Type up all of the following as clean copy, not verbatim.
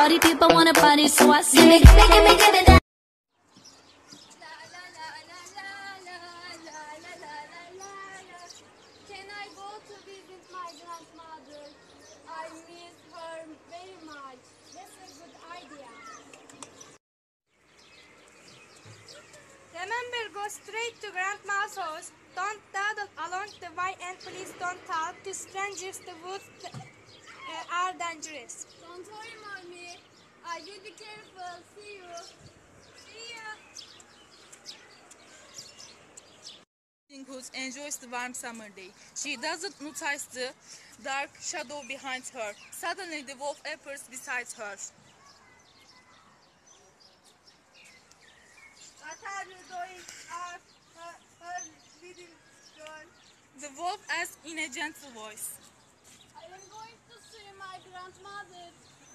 party people wanna party, so I say, give me that. Can I go to visit my grandmother? I miss her very much. That's a good idea. Remember, go straight to grandma's house. Don't dawdle along the way, and please don't talk to strangers. The woods are dangerous. Don't worry, mommy. You be careful. See you. See you. Who enjoys the warm summer day. She doesn't notice the dark shadow behind her. Suddenly, the wolf appears beside her. What are you doing, her little girl? The wolf asks in a gentle voice. I am going to see my grandmother.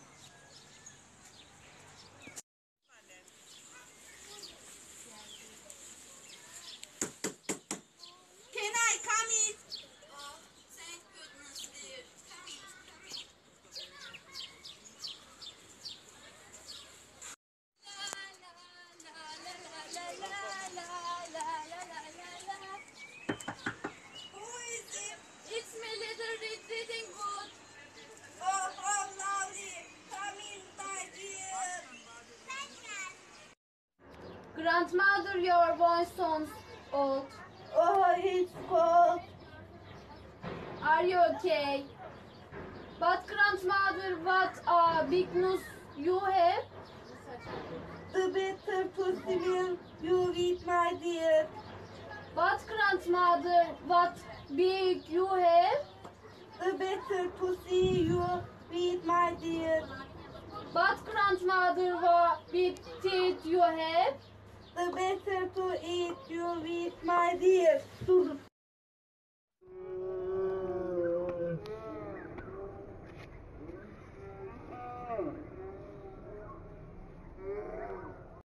Can I come in? Oh, thank goodness, dear. Come in, come in. Who is it? It's me, little reading good. Oh, how lovely. Come in, my dear. Grandmother, your voice sounds old. Oh, it's cold. Are you okay? But grandmother, what a big nose you have. The better possible you eat, my dear. But grandmother, what big you have? The better pussy you eat, my dear. But grandmother, what big teeth you have? The better to eat you eat, my dear. Dur.